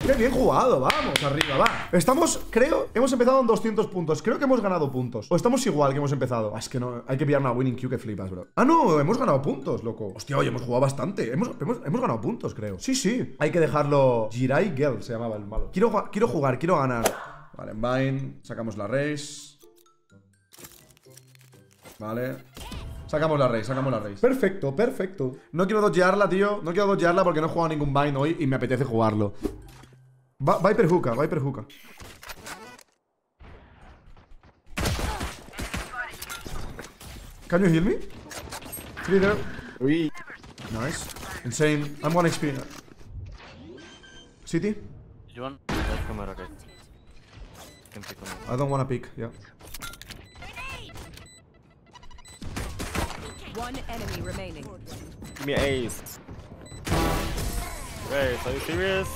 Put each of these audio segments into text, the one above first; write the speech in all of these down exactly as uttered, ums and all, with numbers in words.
Qué bien jugado, vamos, arriba, va. Estamos, creo, hemos empezado en doscientos puntos. Creo que hemos ganado puntos. O estamos igual que hemos empezado. Ah, es que no, hay que pillar una winning queue que flipas, bro. Ah, no, hemos ganado puntos, loco. Hostia, oye, hemos jugado bastante. Hemos, hemos, hemos ganado puntos, creo. Sí, sí. Hay que dejarlo. Jirai Girl se llamaba el malo. Quiero, quiero jugar, quiero ganar. Vale, en Vine. Sacamos la race. Vale. Sacamos la race, sacamos la race. Perfecto, perfecto. No quiero dodgearla, tío. No quiero dodgearla porque no he jugado ningún Vine hoy y me apetece jugarlo. Va Viper hookah, Viper hookah. Can you heal me? Three there. Oui. Nice. Insane. I'm one H P. City? You want? Camera, okay. Can pick on it. I don't wanna pick, yeah. One enemy remaining. Give me an ace. Wait, are you serious?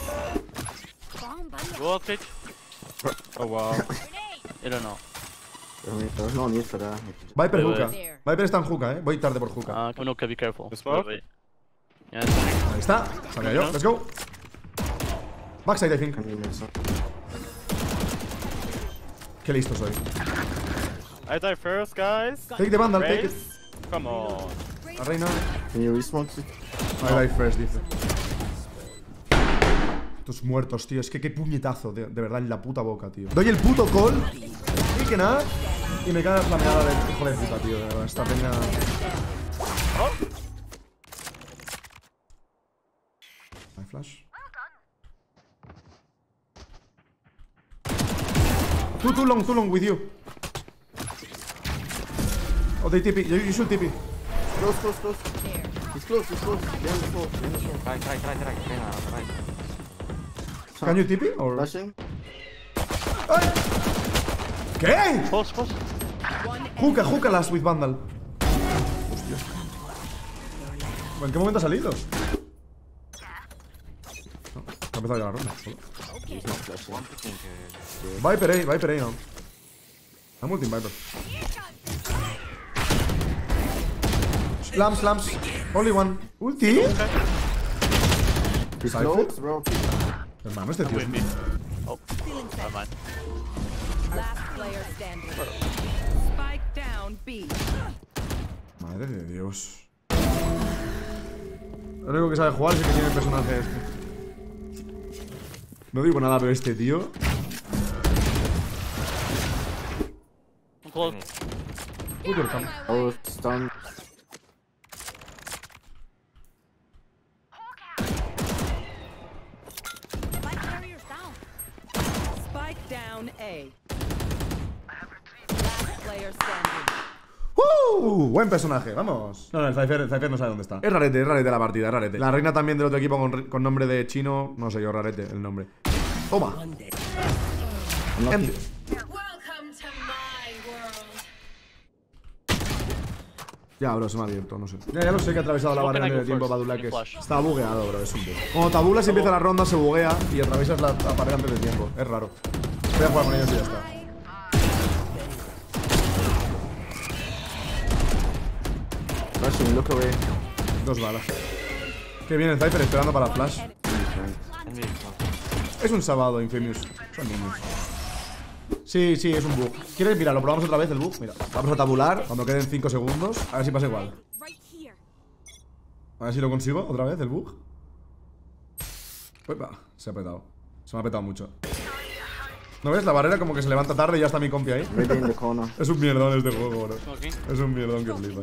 Go up, pitch. Oh wow. I don't know. There's no need for that. Viper Wait, hookah. wait. Viper está en hookah, eh. Voy tarde por hookah. Ah, uh, no, be careful. smoke? Wait, wait. Yeah, Ahí está. Sabía yo. Let's go. Backside, I think. Can you miss some? Qué listo soy. I die first, guys. Take the vandal, take it. Race. Come on. La reina. Can you resmoke it? I die first, dice. Estos muertos, tío. Es que qué puñetazo, de, de verdad, en la puta boca, tío. Doy el puto call. Y que nada. Y me cae la flameada del hijo de puta, tío. De verdad, esta peña. Oh. Hay flash. Too, too long, too long with you. Oh, they T P. You, you should T P. Close, close, close. He's close, he's close. Behind the floor, behind the floor. Try, try, try, try. Try, try. Can you T P? Or... Flashing. ¡Ay! ¿Qué? Pulse, pulse. Hookah, hookah last with vandal. Hostia. ¿En qué momento ha salido? No, ha empezado ya la ronda. He's not flashing. Viper A, Viper A, no. I'm ulting Viper. Slams, slams. Only one. Ulti. He's Cypher? close, bro. Hermano, este tío es... With me. Oh, never mind. Last player standing. Spike down B. Madre de Dios. Lo único que sabe jugar es el que tiene el personaje este. No digo nada, pero este tío... I'm close. Good welcome. Oh, stun. Spike down A. Last player standing. ¡Uh! Buen personaje, vamos. No, no, el Cypher, el Cypher no sabe dónde está. Es rarete, es rarete la partida, es rarete. La reina también del otro equipo con, con nombre de chino. No sé yo, rarete el nombre. Toma. Empty. Welcome to my world. Ya, bro, se me ha abierto, no sé. Ya, ya lo sé que ha atravesado la How can barrera I en go el tiempo first? Badulaques. Flash. Está bugueado, bro, es un bug. Cuando tabulas y empieza la ronda, se buguea y atraviesas la, la pared antes de tiempo. Es raro. Voy a jugar con ellos y ya está. Flashing, look away. Dos balas. Qué bien el Cypher esperando para flash. Es un sábado, Infamous. Son niños. Sí, sí, es un bug. ¿Quieres? Mira, lo probamos otra vez el bug. Mira, vamos a tabular cuando queden cinco segundos. A ver si pasa igual. A ver si lo consigo otra vez el bug. Uepa, se ha petado. Se me ha petado mucho. ¿No ves? La barrera como que se levanta tarde y ya está mi compi ahí. Ready in the corner. Es un mierdón este juego, bro. Okay. Es un mierdón que flipas.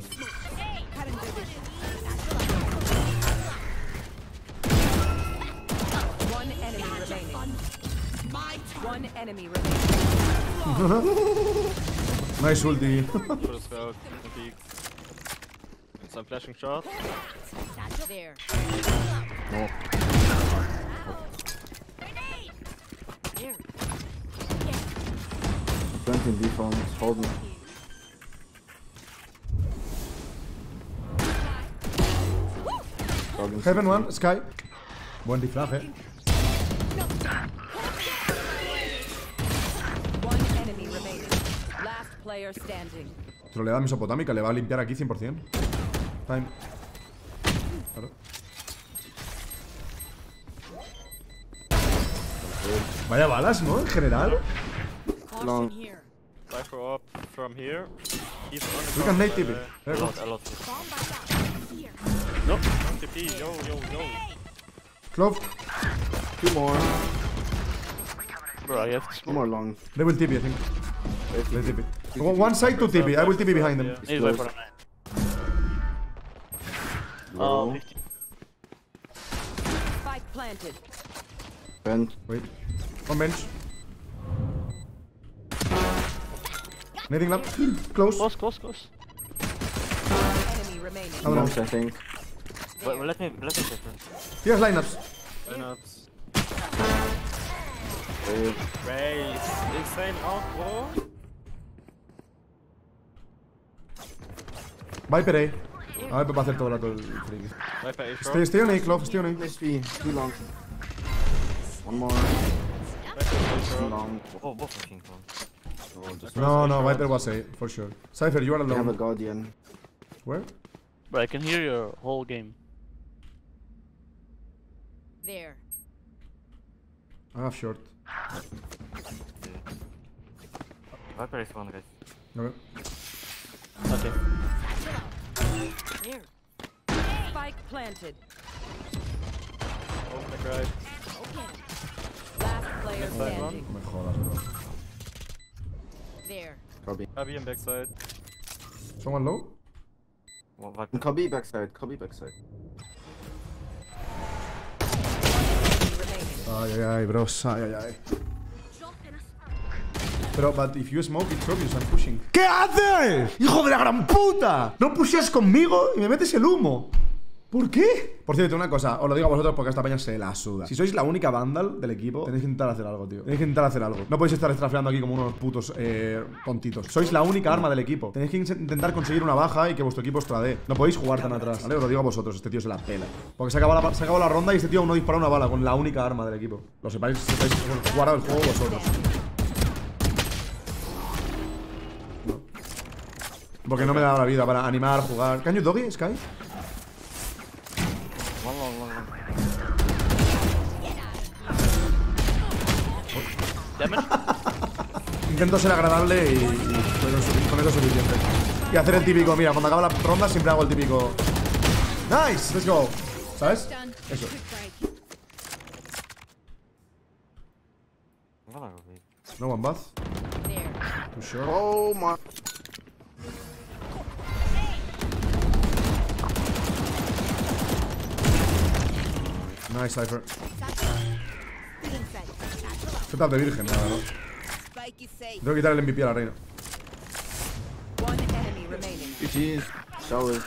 One enemy remaining. One enemy remaining. Nice ulti. Put a spell. Peek. Some flashing shot. There. No. Planting defense, hold me. Problem. Heaven one, Sky. Buen disfraz, eh. One enemy remaining. Last player standing. Troleada mesopotámica, le va a limpiar aquí cien por cien. Time. Claro. Vaya balas, ¿no? En general. Long. Caution here. Cypher up from here. He's on the We can top, nade by T the P. way. There A you go. lot, a lot. No, T P, yo, yo, yo. Clove. Two more. Bro, I have One more long. They will T P, I think. They T P. One one side to T P. I will T P behind them. He's close. Cypher. Low. Oh, Spike planted. Vent. Wait. One bench. Nading lap. Close. close, close, close. Enemy remaining. Another one. Longs, I think. Wait, let me, let me check first. Here's lineups. Lineups. Wait. Race. Insane out, bro. Viper A. Ah, Viper va a hacer todo el rato el friki. Viper A short. Stay, stay on A, Clove. Stay on A. S P. Two long. One more. Viper A One short. long. Oh, both fucking long. No, no, Viper was A, for sure. Cypher, you are We have a alone. Guardian. Where? Bro, I can hear your whole game. There. I have short. Viper is one, guys. Okay. Okay. There. Spike planted. Oh my god. Last player Next side one. standing. No me jodas, bro. There. Cubby. Abby and backside. Someone low? One Viper. And Cubby backside. Cubby backside. Remaining. Ay, ay, ay, bros. Ay, ay, ay. Pero, but if you smoke, it's obvious I'm pushing. ¿Qué haces? ¡Hijo de la gran puta! No pusheas conmigo y me metes el humo. ¿Por qué? Por cierto, una cosa, os lo digo a vosotros porque esta peña se la suda. Si sois la única Vandal del equipo, tenéis que intentar hacer algo, tío. Tenéis que intentar hacer algo. No podéis estar estrafeando aquí como unos putos eh, tontitos. Sois la única arma del equipo. Tenéis que intentar conseguir una baja y que vuestro equipo os tradee. No podéis jugar tan atrás, ¿vale? Os lo digo a vosotros, este tío se la pela. Porque se acaba la, se acaba la ronda y este tío aún no dispara una bala con la única arma del equipo. Lo sepáis, sepáis jugar al juego vosotros. No. Porque no me da la vida para animar, jugar. ¿Can you doggy, Sky? One long, long, long. Damage? Intento ser agradable y, y con, eso, con eso es suficiente. Y hacer el típico, mira, cuando acaba la ronda siempre hago el típico. Nice, let's go. ¿Sabes? Eso. One long, okay. No one bath. There. Too sure. Oh my. Nice, Cypher. Setup de virgen, la verdad. Tengo que quitar el M V P a la reina. One enemy remaining. G G's. Shower.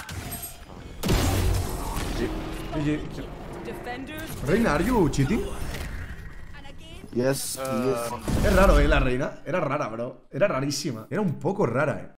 G G. Defenders. Reina, are you cheating? Yes, he is. Es raro, eh, la reina. Era rara, bro. Era rarísima. Era un poco rara, eh.